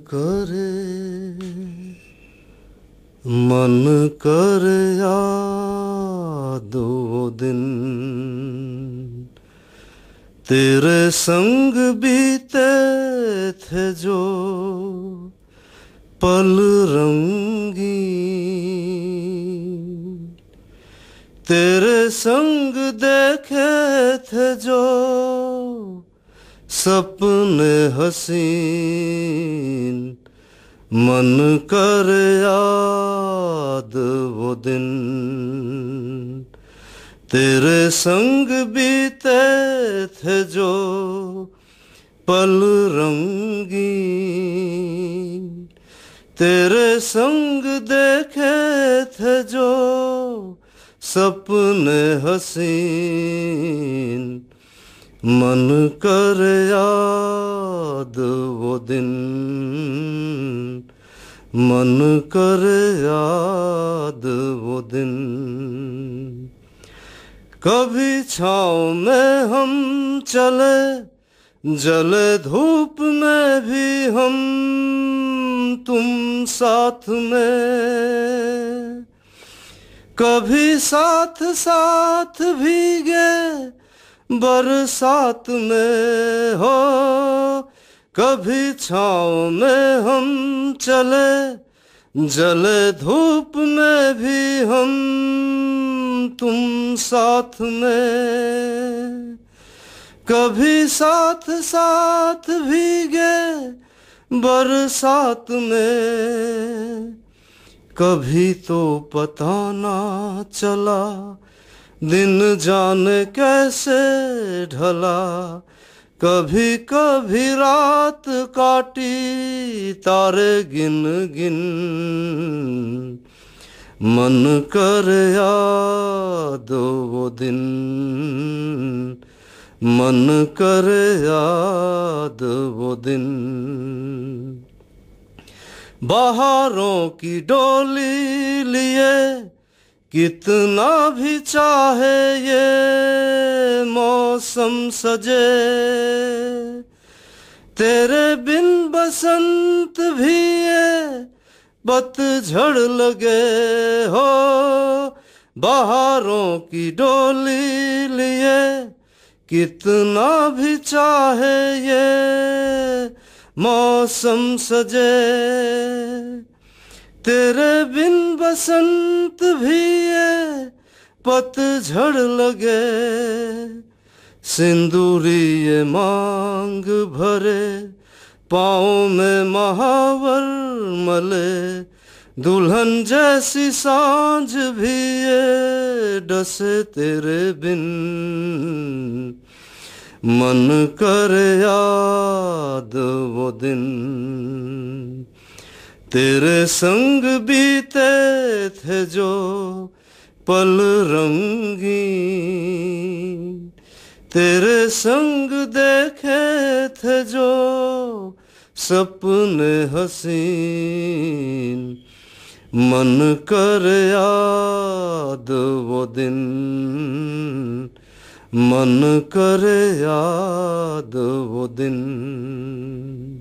करे मन कर याद वो दिन तेरे संग बीते थे जो पल रंगीन, तेरे संग देखे थे जो सपने हसीन, मन कर याद वो दिन तेरे संग बीते थे जो पल रंगीन, तेरे संग देखे थे जो सपने हसीन, मन कर याद वो दिन, मन कर याद वो दिन। कभी छाँव में हम चले, जले धूप में भी हम तुम साथ में, कभी साथ साथ भीगे बरसात में हो, कभी छाँव में हम चले, जले धूप में भी हम तुम साथ में, कभी साथ साथ भीगे बरसात में, कभी तो पता ना चला दिन जाने कैसे ढला, कभी कभी रात काटी तारे गिन गिन, मन कर याद वो दिन, मन कर याद वो दिन। बहारों की डोली लिए कितना भी चाहे ये मौसम सजे, तेरे बिन बसंत भी ये पतझड़ लगे हो, बहारों की डोली लिए कितना भी चाहे ये मौसम सजे, तेरे बिन बसंत भी ये पतझड़ लगे, सिंदूरी ये मांग भरे पाँव में महावर मले, दुल्हन जैसी सांझ भी ये डसे तेरे बिन, मन कर याद वो दिन तेरे संग बीते थे जो पल रंगीन, तेरे संग देखे थे जो सपने हसीन, मन कर याद वो दिन, मन कर याद वो दिन।